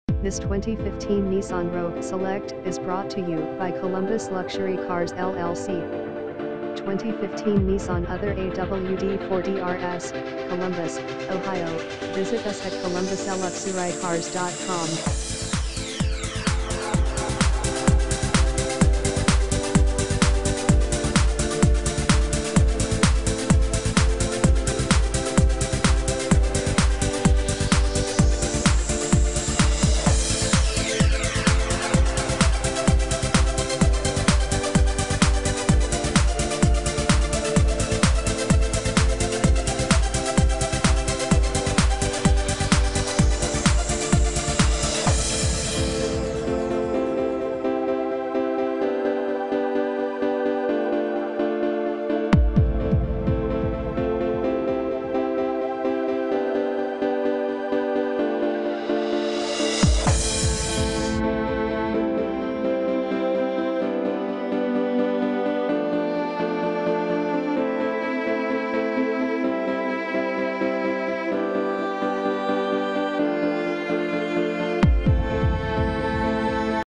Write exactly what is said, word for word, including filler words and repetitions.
This twenty fifteen Nissan Rogue Select is brought to you by Columbus Luxury Cars L L C. twenty fifteen Nissan Other A W D forty R S, Columbus, Ohio. Visit us at columbus luxury cars dot com.